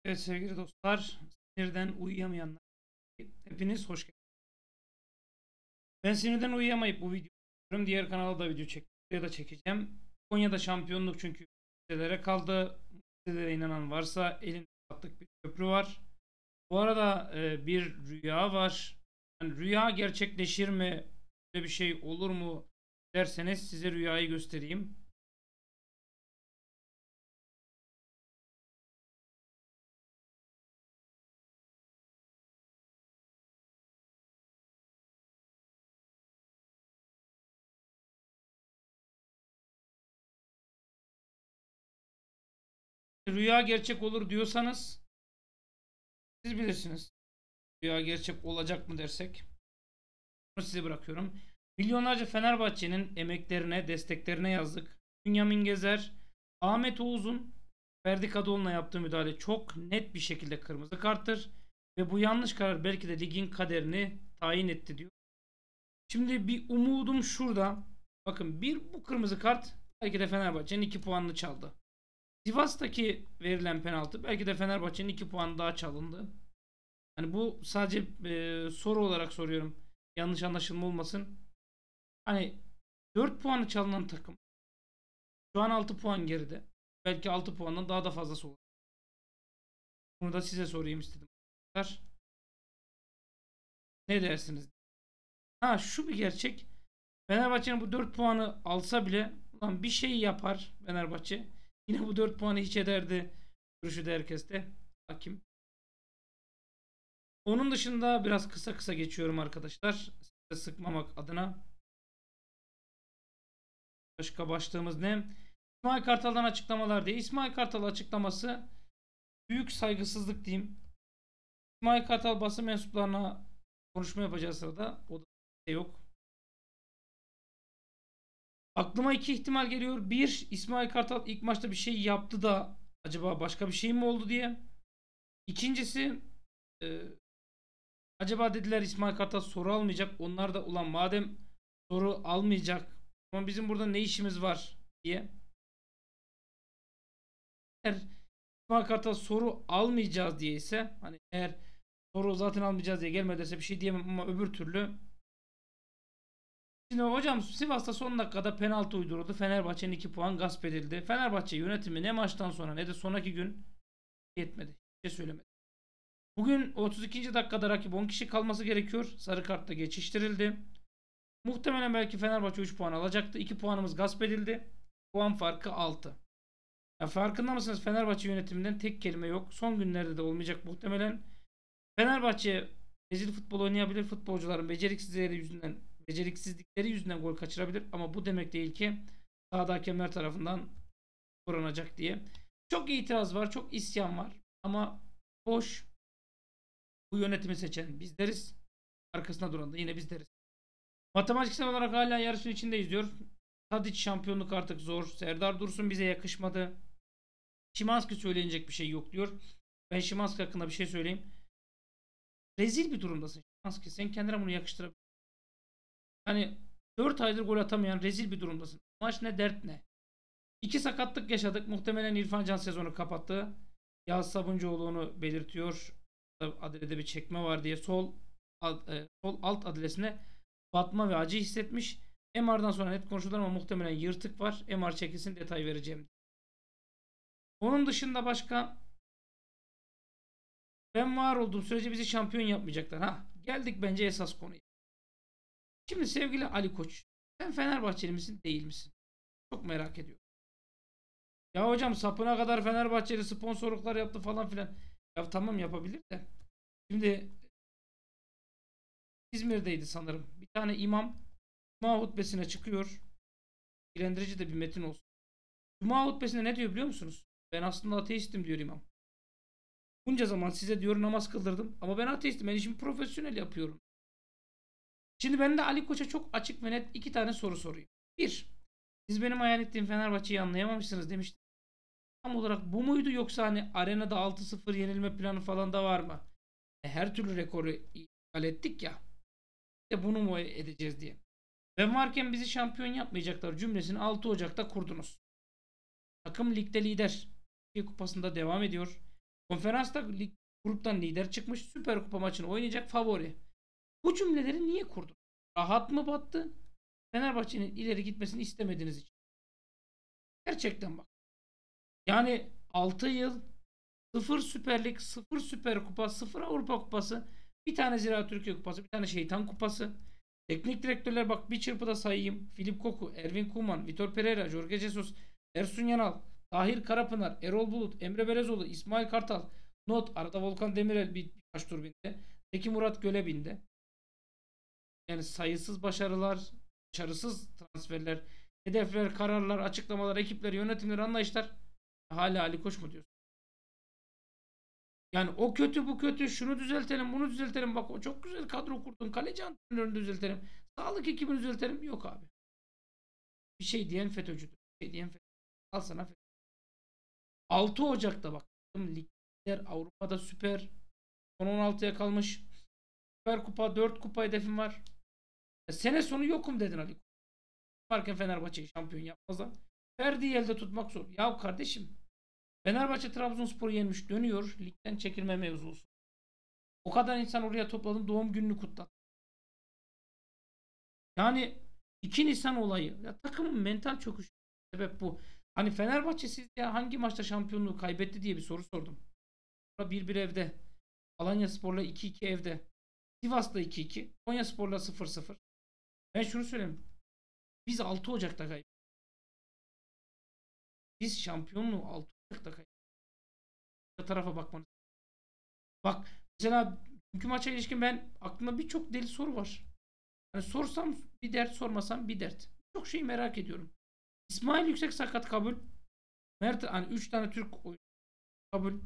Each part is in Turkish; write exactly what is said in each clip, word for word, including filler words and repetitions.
Evet sevgili dostlar, sinirden uyuyamayanlar, hepiniz hoş geldiniz. Ben sinirden uyuyamayıp bu videoyu çekiyorum. Diğer kanala da video çektim. Buraya da çekeceğim. Konya'da şampiyonluk çünkü mucizelere kaldı. Mucizelere inanan varsa elinde attık bir köprü var. Bu arada e, bir rüya var. Yani rüya gerçekleşir mi? Böyle bir şey olur mu derseniz size rüyayı göstereyim. Rüya gerçek olur diyorsanız siz bilirsiniz. Rüya gerçek olacak mı dersek. Bunu size bırakıyorum. Milyonlarca Fenerbahçe'nin emeklerine, desteklerine yazdık. Bünyamin Gezer, Ahmet Oğuz'un Ferdi Kadıoğlu'na yaptığı müdahale çok net bir şekilde kırmızı karttır. Ve bu yanlış karar belki de ligin kaderini tayin etti diyor. Şimdi bir umudum şurada. Bakın bir bu kırmızı kart belki de Fenerbahçe'nin iki puanını çaldı. Sivas'taki verilen penaltı belki de Fenerbahçe'nin iki puanı daha çalındı. Hani bu sadece e, soru olarak soruyorum. Yanlış anlaşılma olmasın. Hani dört puanı çalınan takım şu an altı puan geride. Belki altı puandan daha da fazlası olur. Bunu da size sorayım istedim. Ne dersiniz? Ha şu bir gerçek. Fenerbahçe'nin bu dört puanı alsa bile ulan bir şey yapar Fenerbahçe. Yine bu dört puanı hiç ederdi. Görüşü de herkeste. Hakim. Onun dışında biraz kısa kısa geçiyorum arkadaşlar. Size sıkmamak adına. Başka başlığımız ne? İsmail Kartal'dan açıklamalar diye. İsmail Kartal açıklaması büyük saygısızlık diyeyim. İsmail Kartal basın mensuplarına konuşma yapacağı sırada o da yok. Aklıma iki ihtimal geliyor. Bir, İsmail Kartal ilk maçta bir şey yaptı da acaba başka bir şey mi oldu diye. İkincisi e, acaba dediler İsmail Kartal soru almayacak. Onlar da ulan madem soru almayacak ama bizim burada ne işimiz var diye. Eğer İsmail Kartal soru almayacağız diye ise hani eğer soru zaten almayacağız diye gelmediyse bir şey diyemem ama öbür türlü. Şimdi hocam Sivas'ta son dakikada penaltı uyduruldu. Fenerbahçe'nin iki puan gasp edildi. Fenerbahçe yönetimi ne maçtan sonra ne de sonraki gün yetmedi. Bir şey söylemedi. Bugün otuz ikinci dakikada rakip on kişi kalması gerekiyor. Sarı kartla geçiştirildi. Muhtemelen belki Fenerbahçe üç puan alacaktı. iki puanımız gasp edildi. Puan farkı altı. Ya farkında mısınız? Fenerbahçe yönetiminden tek kelime yok. Son günlerde de olmayacak muhtemelen. Fenerbahçe rezil futbol oynayabilir. Futbolcuların beceriksizlikleri yüzünden beceriksizlikleri yüzünden gol kaçırabilir. Ama bu demek değil ki sahada hakemler tarafından koranacak diye. Çok itiraz var. Çok isyan var. Ama boş. Bu yönetimi seçen bizleriz. Arkasında duran da yine bizleriz. Matematiksel olarak hala yarışın içindeyiz diyor. Tadic şampiyonluk artık zor. Serdar Dursun bize yakışmadı. Şimanski söyleyecek bir şey yok diyor. Ben Şimanski hakkında bir şey söyleyeyim. Rezil bir durumdasın Şimanski. Sen kendine bunu yakıştırabilirsin. Hani dört aydır gol atamayan rezil bir durumdasın. Maç ne dert ne. İki sakatlık yaşadık. Muhtemelen İrfan Can sezonu kapattı. Yağız Sabuncuoğlu onu belirtiyor. Adilede bir çekme var diye sol e, sol alt adilesine batma ve acı hissetmiş. M R'dan sonra net konuşulur ama muhtemelen yırtık var. M R çekilsin detay vereceğim. Onun dışında başka ben var olduğum sürece bizi şampiyon yapmayacaklar. Ha, geldik bence esas konuya. Şimdi sevgili Ali Koç, sen Fenerbahçeli misin değil misin? Çok merak ediyorum. Ya hocam sapına kadar Fenerbahçeli sponsorluklar yaptı falan filan. Ya tamam yapabilir de. Şimdi İzmir'deydi sanırım. Bir tane imam Cuma hutbesine çıkıyor. İlendirici de bir metin olsun. Cuma hutbesinde ne diyor biliyor musunuz? Ben aslında ateistim diyor imam. Bunca zaman size diyor namaz kıldırdım ama ben ateistim. Ben işimi profesyonel yapıyorum. Şimdi ben de Ali Koç'a çok açık ve net iki tane soru sorayım. Bir, siz benim hayal ettiğim Fenerbahçe'yi anlayamamışsınız demiştim. Tam olarak bu muydu yoksa hani arenada altı sıfır yenilme planı falan da var mı? E, her türlü rekoru iptal ettik ya. İşte bunu mu edeceğiz diye. Ben varken bizi şampiyon yapmayacaklar cümlesini altı Ocak'ta kurdunuz. Takım ligde lider. Türkiye Kupası'nda devam ediyor. Konferansta lig, gruptan lider çıkmış. Süper Kupa maçını oynayacak favori. Bu cümleleri niye kurdun? Rahat mı battı? Fenerbahçe'nin ileri gitmesini istemediğiniz için. Gerçekten bak. Yani altı yıl sıfır Süper Lig, sıfır Süper Kupa, sıfır Avrupa Kupası, bir tane Ziraat Türkiye Kupası, bir tane Şeytan Kupası. Teknik direktörler bak bir çırpıda sayayım. Filip Koku, Ervin Kuman, Vitor Pereira, Jorge Jesus, Ersun Yanal, Tahir Karapınar, Erol Bulut, Emre Belezoğlu, İsmail Kartal. Not arada Volkan Demirel bir, birkaç tur bindi. Zeki Murat Göle bindi. Yani sayısız başarılar, başarısız transferler, hedefler, kararlar, açıklamalar, ekipler, yönetimler, anlayışlar. Hala Ali Koç mu diyorsun? Yani o kötü bu kötü, şunu düzeltelim bunu düzeltelim, bak o çok güzel kadro kurdun, kaleci antrenörünü düzeltelim, sağlık ekibini düzeltelim, yok abi. Bir şey diyen FETÖ'cüdür. Bir şey diyen FETÖ'cüdür. Al sana FETÖ. altı Ocak'ta bak. Ligler Avrupa'da süper. Son on altıya kalmış. Süper Kupa dört kupa hedefim var. Ya sene sonu yokum dedin Ali. Varken Fenerbahçe'yi şampiyon yapmazlar. Ferdi'yi elde tutmak zor. Ya kardeşim, Fenerbahçe Trabzonspor'u yenmiş dönüyor. Ligden çekilme mevzusu. O kadar insan oraya topladım. Doğum gününü kutladım. Yani iki Nisan olayı. Ya takımın mental çöküşü. Sebep bu. Hani Fenerbahçe sizce hangi maçta şampiyonluğu kaybetti diye bir soru sordum. bir bir evde. Alanyaspor'la iki iki evde. Sivas'ta iki iki. Konyaspor'la sıfır sıfır. Ben şunu söyleyeyim. Biz altı Ocak'ta kaybettik. Biz şampiyonluğu altı Ocak'ta kaybettik. Bu tarafa bakmanız. Bak mesela dünkü maça ilişkin ben aklımda birçok deli soru var. Yani sorsam bir dert, sormasam bir dert. Çok şeyi merak ediyorum. İsmail Yüksek sakat kabul. Mert hani üç tane Türk oyuncu kabul.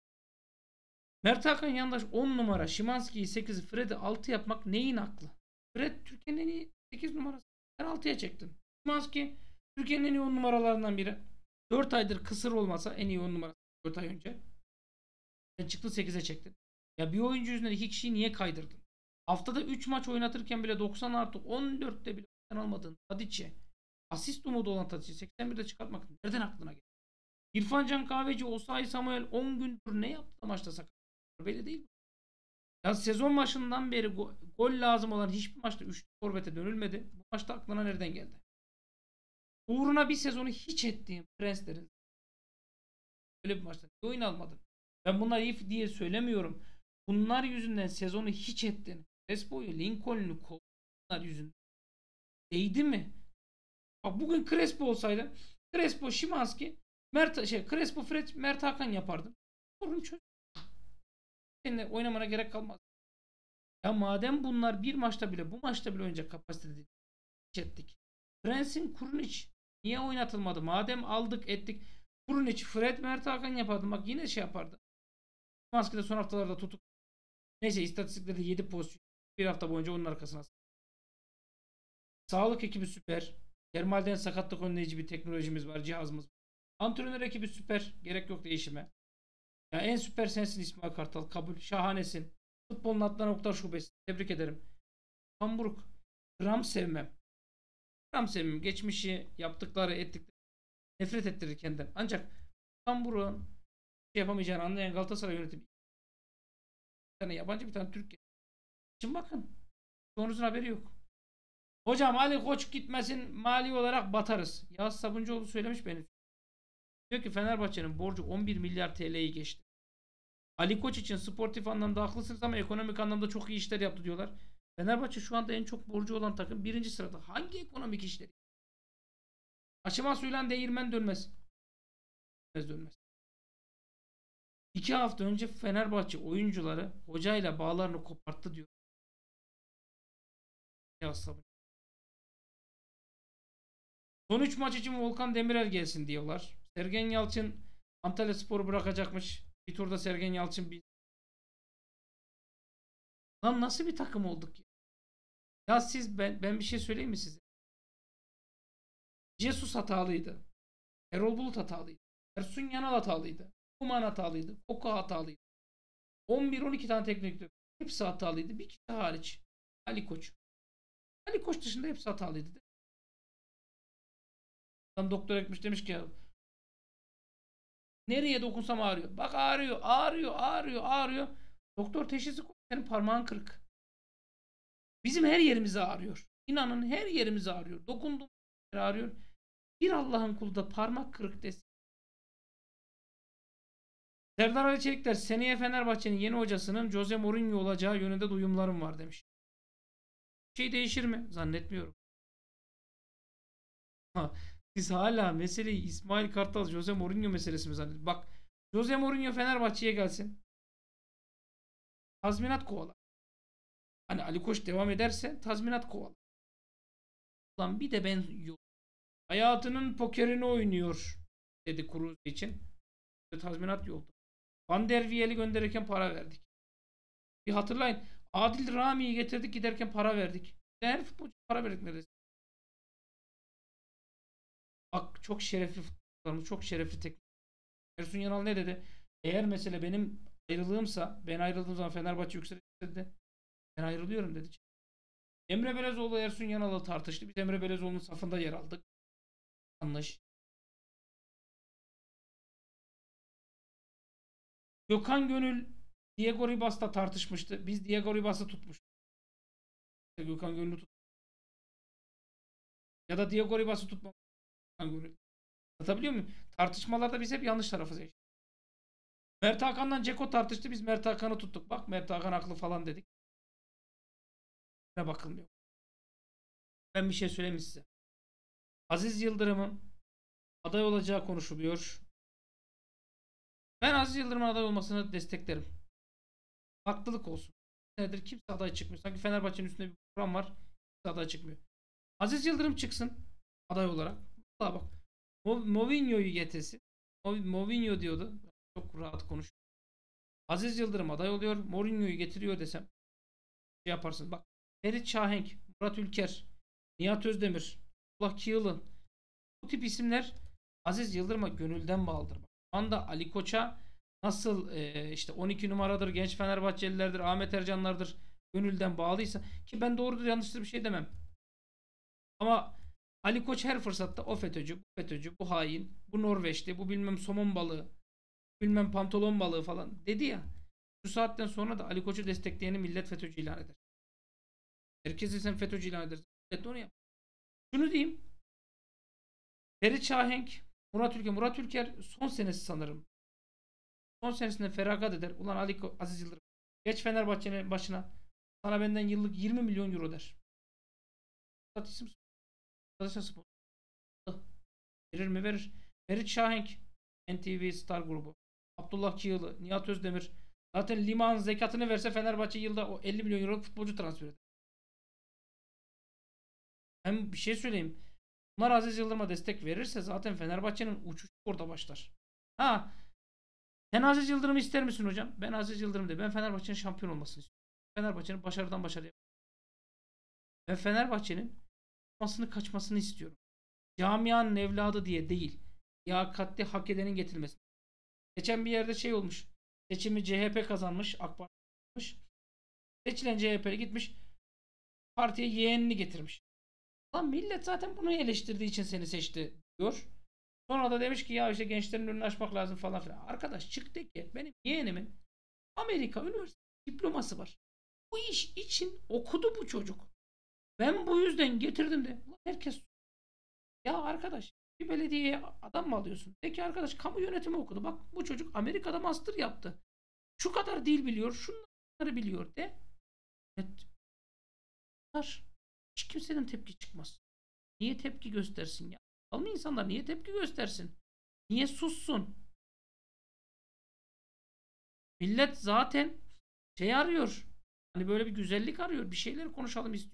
Mert Hakan Yandaş on numara. Şimanski'yi sekiz, Fred'i altı yapmak neyin aklı? Fred Türkiye'nin en iyi sekiz numarası. Sen altıya çektin. Şimanski Türkiye'nin en iyi on numaralarından biri. dört aydır kısır olmasa en iyi on numarası dört ay önce. Sen çıktı sekize çektin. Ya bir oyuncu yüzünden iki kişiyi niye kaydırdın? Haftada üç maç oynatırken bile doksan artı on dörtte bile almadın. Tadiç'e. Asist umudu olan Tadiç'i seksen birde çıkartmak nereden aklına geldi? İrfan Can Kahveci, Osayi Samuel on gündür ne yaptı maçta sakat? Belli değil. Ya sezon başından beri go gol lazım olan hiçbir maçta üç forvete dönülmedi. Bu maçta aklına nereden geldi? Uğruna bir sezonu hiç ettiğim Prenslerin öyle bir maçta niye oyun almadın? Ben bunlar iyi diye söylemiyorum. Bunlar yüzünden sezonu hiç ettin. Crespo'yu, Lincoln'u kovdun yüzünden. Değdi mi? Bak bugün Crespo olsaydı Crespo, Şimanski, Mert şey Crespo, Fred, Mert Hakan yapardın. Sorun çöz. Seninle oynamana gerek kalmaz. Ya madem bunlar bir maçta bile bu maçta bile oynayacak kapasitede değil. Ettik. Prens'in Kurunic niye oynatılmadı? Madem aldık ettik. Kurunic, Fred, Mert Hakan yapardı. Bak yine şey yapardı. Maskede son haftalarda tutup neyse istatistiklerde yedi pozisyon. Bir hafta boyunca onun arkasına. Sağlık ekibi süper. Termalden sakatlık önleyici bir teknolojimiz var. Cihazımız var. Antrenör ekibi süper. Gerek yok değişime. Ya en süper sensin İsmail Kartal. Kabul. Şahanesin. Futbolun atlan nokta şubesi. Tebrik ederim. Hamburg. Gram sevmem. Gram sevmem. Geçmişi, yaptıkları, ettikleri nefret ettirir kendinden. Ancak Hamburg'un şey yapamayacağını anlayan Galatasaray yönetimi bir tane yabancı bir tane Türk. Şimdi bakın. Çoğunuzun haberi yok. Hocam Ali Koç gitmesin mali olarak batarız. Yağız Sabuncuoğlu söylemiş benim. Diyor ki Fenerbahçe'nin borcu on bir milyar T L'yi geçti. Ali Koç için sportif anlamda haklısınız ama ekonomik anlamda çok iyi işler yaptı diyorlar. Fenerbahçe şu anda en çok borcu olan takım birinci sırada. Hangi ekonomik işleri? Aşıma suyla değirmen dönmez. Dönmez dönmez. İki hafta önce Fenerbahçe oyuncuları hocayla bağlarını koparttı diyor. Ya sabır. Son üç maç için Volkan Demirel gelsin diyorlar. Sergen Yalçın Antalya Spor'u bırakacakmış. Bir turda Sergen Yalçın bir... Lan nasıl bir takım olduk ya? Ya siz ben, ben bir şey söyleyeyim mi size? Jesus hatalıydı. Erol Bulut hatalıydı. Ersun Yanal hatalıydı. Kuman hatalıydı. Koka hatalıydı. on bir on iki tane teknik direktör. Hepsi hatalıydı. Bir kişi hariç. Ali Koç. Ali Koç dışında hepsi hatalıydı. Adam doktor etmiş demiş ki Nereye dokunsam ağrıyor. Bak ağrıyor, ağrıyor, ağrıyor, ağrıyor. Doktor teşhisi koyuyor. Senin parmağın kırık. Bizim her yerimiz ağrıyor. İnanın her yerimiz ağrıyor. Dokunduğum yer ağrıyor. Bir Allah'ın kulu da parmak kırık desin. Serdar Ali Çelikler seneye Fenerbahçe'nin yeni hocasının Jose Mourinho olacağı yönünde duyumlarım var demiş. Bir şey değişir mi? Zannetmiyorum. Ha, siz hala meseleyi İsmail Kartal Jose Mourinho meselesi mi zannediyorsunuz? Bak Jose Mourinho Fenerbahçe'ye gelsin. Tazminat kovalar. Hani Ali Koç devam ederse tazminat kovalar. Ulan bir de ben yok. Hayatının pokerini oynuyor dedi Cruz için. Tazminat yoldu. Van der Wiel'i gönderirken para verdik. Bir hatırlayın. Adil Rami'yi getirdik giderken para verdik. Her futbolcu para verdik neredeyse. Bak çok şerefli futbolcularımız, çok şerefli teknik. Ersun Yanal ne dedi? Eğer mesele benim ayrılığımsa, ben ayrıldığım zaman Fenerbahçe yükselir dedi. Ben ayrılıyorum dedi. Emre Belezoğlu Ersun Yanal'la tartıştı. Biz Emre Belezoğlu'nun safında yer aldık. Yanlış. Gökhan Gönül Diego Ribas'la tartışmıştı. Biz Diego Ribas'ı tutmuştuk. Gökhan Gönül'ü tut. Ya da Diego Ribas'ı tutmak. Gökhan Gönül. Anlatabiliyor muyum? Tartışmalarda biz hep yanlış tarafı seçtik. Mert Hakan'la Ceko tartıştı. Biz Mert Hakan'ı tuttuk. Bak Mert Hakan haklı falan dedik. Ne bakılmıyor. Ben bir şey söyleyeyim size. Aziz Yıldırım'ın aday olacağı konuşuluyor. Ben Aziz Yıldırım'ın aday olmasını desteklerim. Haklılık olsun. Nedir? Kimse aday çıkmıyor. Sanki Fenerbahçe'nin üstünde bir program var. Kimse aday çıkmıyor. Aziz Yıldırım çıksın aday olarak. Vallahi bak. Mourinho'yu getirsin. Mourinho diyordu. Çok rahat konuşuyor. Aziz Yıldırım aday oluyor. Mourinho'yu getiriyor desem. Şey yaparsın. Bak. Ferit Şahenk, Murat Ülker, Nihat Özdemir, Abdullah Kiyılın. Bu tip isimler Aziz Yıldırım'a gönülden bağlıdır. Şu anda Ali Koç'a nasıl e, işte on iki numaradır, genç Fenerbahçelilerdir, Ahmet Ercanlardır gönülden bağlıysa ki ben doğrudur yanlıştır bir şey demem. Ama Ali Koç her fırsatta o FETÖ'cü, bu FETÖ'cü, bu hain, bu Norveçli, bu bilmem somon balığı, bilmem pantolon balığı falan dedi ya. Şu saatten sonra da Ali Koç'u destekleyeni millet FETÖ'cü ilan eder. Herkesi sen FETÖ'cü ilan edersin. Millet onu yap. Şunu diyeyim. Ferit Şahenk, Murat Ülker. Murat Ülker son senesi sanırım. Son senesinde feragat eder. Ulan Ali Aziz Yıldırım. Geç Fenerbahçe'nin başına. Sana benden yıllık yirmi milyon euro der. İsim spor. Verir mi? Verir. Ferit Şahenk. N T V Star grubu. Abdullah Kiyılı. Nihat Özdemir. Zaten liman zekatını verse Fenerbahçe yılda o elli milyon euro futbolcu transfer eder. Hem bir şey söyleyeyim. Bunlar Aziz Yıldırım'a destek verirse zaten Fenerbahçe'nin uçuşu orada başlar. Ha, sen Aziz Yıldırım'ı ister misin hocam? Ben Aziz Yıldırım değil. Ben Fenerbahçe'nin şampiyon olmasını istiyorum. Fenerbahçe'nin başarıdan başarıya. Ben Fenerbahçe'nin olmasını kaçmasını istiyorum. Camianın evladı diye değil. Liyakatli hak edenin getirilmesi. Geçen bir yerde şey olmuş. Seçimi C H P kazanmış. AK Parti kazanmış. Seçilen C H P'li gitmiş. Partiye yeğenini getirmiş. Lan millet zaten bunu eleştirdiği için seni seçti diyor. Sonra da demiş ki ya işte gençlerin önünü açmak lazım falan filan. Arkadaş çık de ki benim yeğenimin Amerika Üniversitesi diploması var. Bu iş için okudu bu çocuk. Ben bu yüzden getirdim de. Herkes ya arkadaş bir belediyeye adam mı alıyorsun? Peki arkadaş kamu yönetimi okudu. Bak bu çocuk Amerika'da master yaptı. Şu kadar dil biliyor. Şunları biliyor de. Evet. Hiç kimsenin tepki çıkmaz. Niye tepki göstersin ya? Almı insanlar niye tepki göstersin? Niye sussun? Millet zaten şey arıyor. Hani böyle bir güzellik arıyor. Bir şeyler konuşalım istiyor.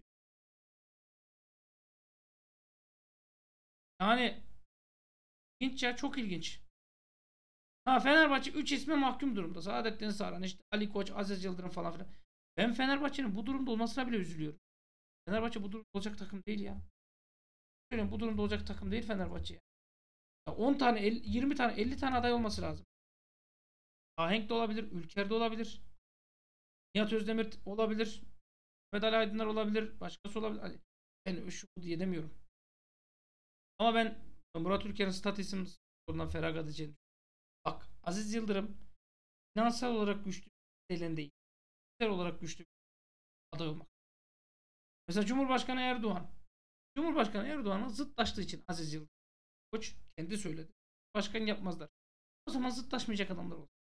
Yani ilginç ya, çok ilginç. Ha, Fenerbahçe üç isme mahkum durumda. Saadettin Saran, işte Ali Koç, Aziz Yıldırım falan filan. Ben Fenerbahçe'nin bu durumda olmasına bile üzülüyorum. Fenerbahçe bu durumda olacak takım değil ya. Söyleyeyim, bu durumda olacak takım değil Fenerbahçe ya. Ya on tane, yirmi tane, elli tane aday olması lazım. Ahenk de olabilir, Ülker de olabilir. Nihat Özdemir olabilir. Mehmet Ali Aydınlar olabilir. Başkası olabilir. Ben şu diye demiyorum. Ama ben Murat Ülker'in statüsünün sorundan feragat edeceğini Bak Aziz Yıldırım finansal olarak güçlü bir elinde değil. Finansal olarak güçlü bir aday olmak. Mesela Cumhurbaşkanı Erdoğan. Cumhurbaşkanı Erdoğan'ın zıtlaştığı için Aziz Yıldırım. Koç kendi söyledi. Başkan yapmazlar. O zaman zıtlaşmayacak adamlar olur.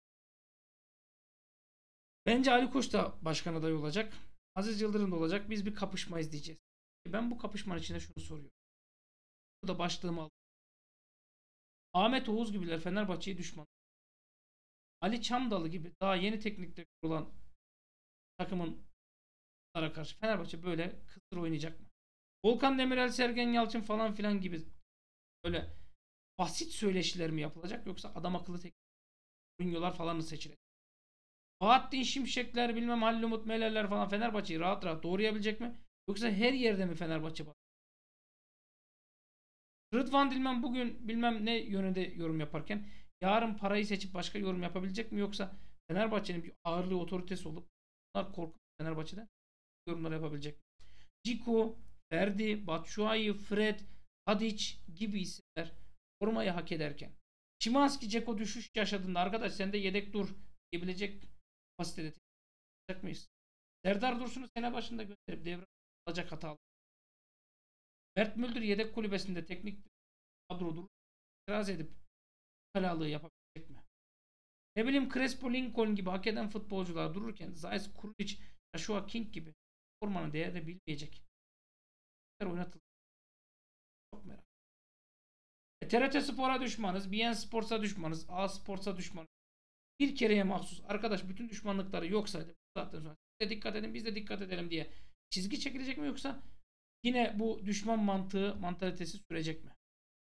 Bence Ali Koç da başkan adayı olacak. Aziz Yıldırım da olacak. Biz bir kapışma izleyeceğiz. Ben bu kapışmanın içinde şunu soruyorum. Burada başlığımı aldım. Ahmet Oğuz gibiler Fenerbahçe'ye düşman. Ali Çamdalı gibi daha yeni teknikte kurulan takımın karşı Fenerbahçe böyle kısır oynayacak mı? Volkan Demirel, Sergen Yalçın falan filan gibi böyle basit söyleşiler mi yapılacak yoksa adam akıllı teknik oyuncular falan mı seçilecek? Bahattin Şimşekler bilmem Halil Umut Melerler falan Fenerbahçe'yi rahat rahat doğrayabilecek mi? Yoksa her yerde mi Fenerbahçe bak? Rıdvan Dilmen bugün bilmem ne yönünde yorum yaparken yarın parayı seçip başka yorum yapabilecek mi? Yoksa Fenerbahçe'nin bir ağırlığı otoritesi olup bunlar korkup Fenerbahçe'den yorumlar yapabilecek mi? Ciku, Ferdi, Batshuayi, Fred, Tadic gibi isimler formayı hak ederken Szymański, Dzeko düşüş yaşadığında arkadaş sen de yedek dur diyebilecek kapasitede teknik mıyız? Serdar Dursun'u sene başında gönderip devre alacak hatalı. Mert Müldür yedek kulübesinde teknik kadro durur. İtiraz edip kalalığı yapabilecek mi? Ne bileyim Crespo, Lincoln gibi hak eden futbolcular dururken Zayis, Kurnic, Joshua King gibi formanın değerini bilmeyecek. Oynatılır. Çok merak. E, T R T Spor'a düşmanız. B N Sports'a düşmanız. A Sports'a düşmanız. Bir kereye mahsus. Arkadaş bütün düşmanlıkları yok saydı. Zaten sonra de dikkat edin biz de dikkat edelim diye çizgi çekilecek mi yoksa yine bu düşman mantığı mantalitesi sürecek mi?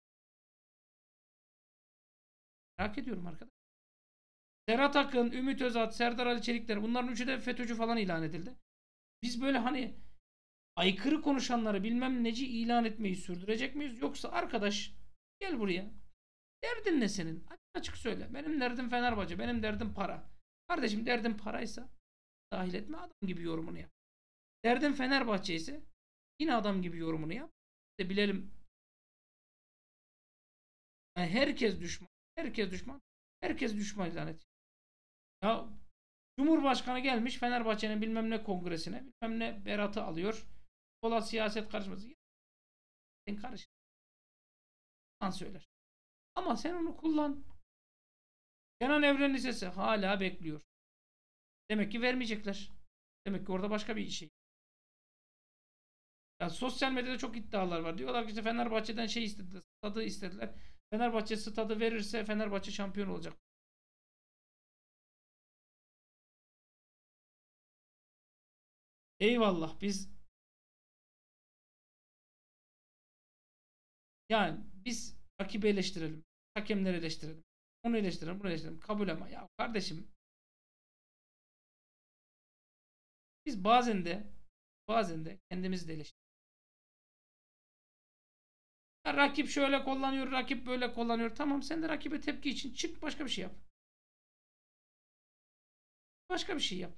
Merak ediyorum arkadaş. Serhat Akın, Ümit Özat, Serdar Ali Çelikler bunların üçü de FETÖ'cü falan ilan edildi. Biz böyle hani aykırı konuşanları bilmem neci ilan etmeyi sürdürecek miyiz? Yoksa arkadaş gel buraya. Derdin ne senin? Açık açık söyle. Benim derdim Fenerbahçe. Benim derdim para. Kardeşim derdin paraysa dahil etme adam gibi yorumunu yap. Derdin Fenerbahçe ise yine adam gibi yorumunu yap. De bilelim. Yani herkes düşman. Herkes düşman. Herkes düşman ilan et. Ya Cumhurbaşkanı gelmiş Fenerbahçe'nin bilmem ne kongresine bilmem ne beratı alıyor. Kola siyaset karışması. Sen karış. Sen söyler. Ama sen onu kullan. Kenan Evren Lisesi hala bekliyor. Demek ki vermeyecekler. Demek ki orada başka bir şey. Ya sosyal medyada çok iddialar var. Diyorlar ki işte Fenerbahçe'den şey istediler. Stadı istediler. Fenerbahçe stadı verirse Fenerbahçe şampiyon olacak. Eyvallah biz yani biz rakibi eleştirelim. Hakemleri eleştirelim. Onu eleştirelim, bunu eleştirelim. Kabul ama ya kardeşim biz bazen de bazen de kendimizi de eleştirelim. Ya rakip şöyle kullanıyor, rakip böyle kullanıyor. Tamam sen de rakibe tepki için çık başka bir şey yap. Başka bir şey yap.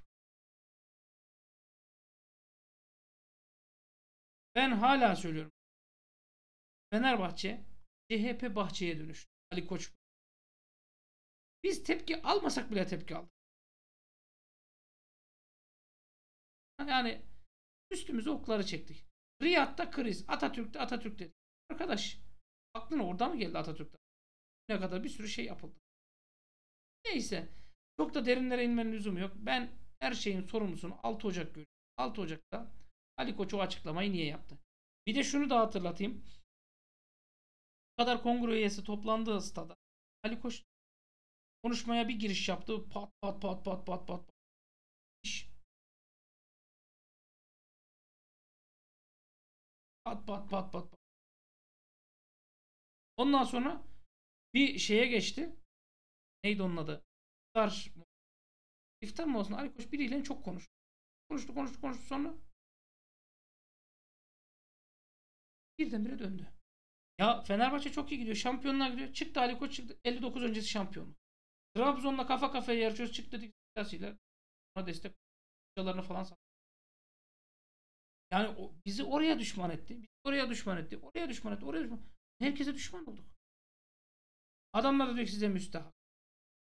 Ben hala söylüyorum. Fenerbahçe C H P bahçeye dönüştü. Ali Koç. Biz tepki almasak bile tepki aldık. Yani üstümüze okları çektik. Riyad'da kriz. Atatürk'te Atatürk dedi. Arkadaş aklına orada mı geldi Atatürk'te? Ne kadar bir sürü şey yapıldı. Neyse. Çok da derinlere inmenin lüzumu yok. Ben her şeyin sorumlusunu altı Ocak görüyorum. altı Ocak'ta Ali Koç o açıklamayı niye yaptı? Bir de şunu da hatırlatayım. Bu kadar kongre üyesi toplandığı stada Ali Koç konuşmaya bir giriş yaptı. Pat pat pat pat pat pat. Pat pat pat pat pat. Ondan sonra bir şeye geçti. Neydi onun adı? İftar. İftar mı olsun? Ali Koç biriyle çok konuştu. Konuştu konuştu konuştu sonra birdenbire döndü. Ya Fenerbahçe çok iyi gidiyor. Şampiyonluğa gidiyor. Çıktı Ali Koç çıktı. elli dokuz öncesi şampiyonluk. Trabzon'la kafa kafaya yarışıyoruz. Çıktı dedik siyasiler. Ona destek falan sattı. Yani o, bizi oraya düşman etti. Bizi oraya düşman etti. Oraya düşman etti. Oraya düşman. Herkese düşman olduk. Adamlar da diyor ki size müstahak.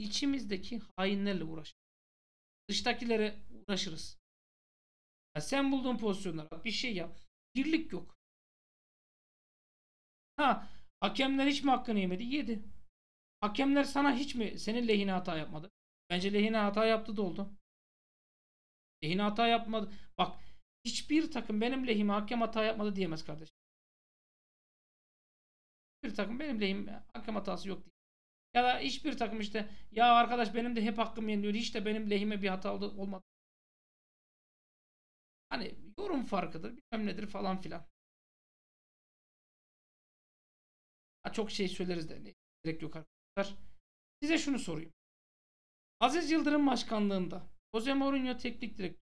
içimizdeki hainlerle uğraşırız. Dıştakilere uğraşırız. Ya sen bulduğun pozisyonlara bir şey yap. Birlik yok. Ha, hakemler hiç mi hakkını yemedi? Yedi. Hakemler sana hiç mi senin lehine hata yapmadı? Bence lehine hata yaptı da oldu. Lehine hata yapmadı. Bak, hiçbir takım benim lehime hakem hata yapmadı diyemez kardeşim. Bir takım benim lehime hakem hatası yok diye. Ya da hiçbir takım işte ya arkadaş benim de hep hakkım yeniliyor. Hiç de benim lehime bir hata olmadı. Hani yorum farkıdır, bilmem nedir falan filan. Ha, çok şey söyleriz de ne gerek yok arkadaşlar. Size şunu sorayım. Aziz Yıldırım başkanlığında Jose Mourinho teknik direktör,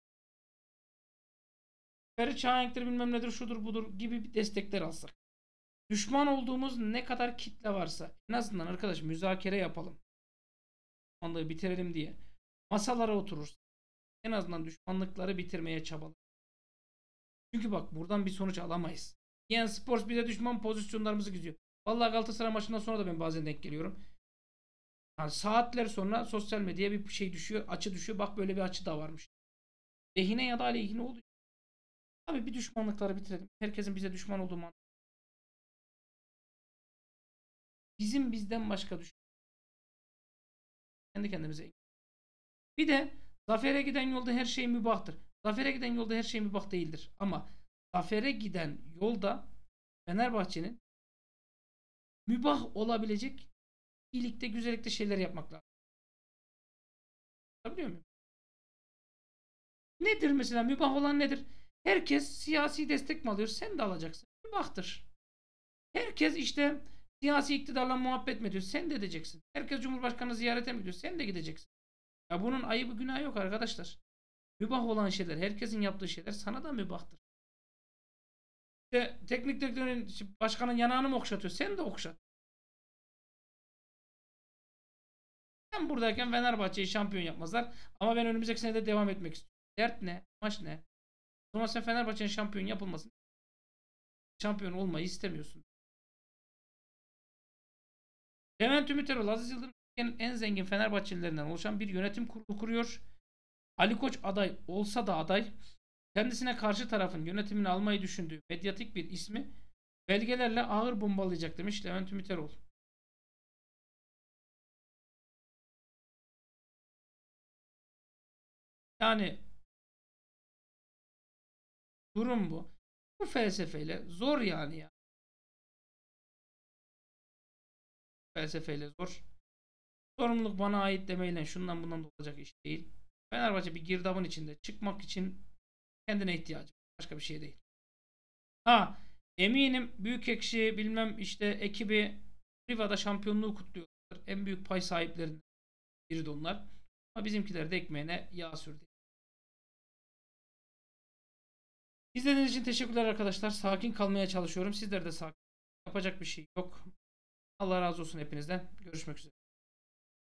Ferit Şahenk'tir bilmem nedir şudur budur gibi bir destekler alsak. Düşman olduğumuz ne kadar kitle varsa en azından arkadaş müzakere yapalım. Düşmanlığı bitirelim diye. Masalara otururuz. En azından düşmanlıkları bitirmeye çabalarız. Çünkü bak buradan bir sonuç alamayız. Yani Spor bize düşman pozisyonlarımızı gidiyor. Vallahi Galatasaray maçından sonra da ben bazen denk geliyorum. Yani saatler sonra sosyal medyaya bir şey düşüyor, açı düşüyor. Bak böyle bir açı da varmış. Lehine ya da aleyhine oluyor. Abi bir düşmanlıkları bitirelim. Herkesin bize düşman olduğu mantığı. Bizim bizden başka düşman. Kendi kendimize. Bir de zafere giden yolda her şey mübahtır. Zafere giden yolda her şey mübah değildir. Ama zafere giden yolda Fenerbahçe'nin mübah olabilecek iyilikte, güzellikte şeyler yapmak lazım. Biliyor muyum? Nedir mesela? Mübah olan nedir? Herkes siyasi destek mi alıyor? Sen de alacaksın. Mübahtır. Herkes işte siyasi iktidarla muhabbet mi ediyor? Sen de edeceksin. Herkes Cumhurbaşkanı ziyarete mi gidiyor? Sen de gideceksin. Ya bunun ayıbı günahı yok arkadaşlar. Mübah olan şeyler, herkesin yaptığı şeyler sana da mübahtır. İşte teknik direktörün, başkanın yanağını mı okşatıyor? Sen de okşat. Ben buradayken Fenerbahçe'yi şampiyon yapmazlar. Ama ben önümüzdeki sene de devam etmek istiyorum. Dert ne? Maç ne? O zaman sen Fenerbahçe'nin şampiyon yapılmasın. Şampiyon olmayı istemiyorsun. Levent Ümiterol, Aziz Yıldırım'ın en zengin Fenerbahçelilerinden oluşan bir yönetim kurulu kuruyor. Ali Koç aday olsa da aday, kendisine karşı tarafın yönetimini almayı düşündüğü medyatik bir ismi belgelerle ağır bombalayacak demiş Levent Ümiterol. Yani durum bu. Bu felsefeyle zor yani ya. Felsefeyle zor. Sorumluluk bana ait demeyle şundan bundan da olacak iş değil. Fenerbahçe bir girdabın içinde çıkmak için kendine ihtiyacı. Başka bir şey değil. Ha, eminim Büyükekşi bilmem işte ekibi Riva'da şampiyonluğu kutluyorlar. En büyük pay sahiplerinden biri de onlar. Ama bizimkiler de ekmeğine yağ sürdü. İzlediğiniz için teşekkürler arkadaşlar. Sakin kalmaya çalışıyorum. Sizler de sakin. Yapacak bir şey yok. Allah razı olsun hepinizden. Görüşmek üzere.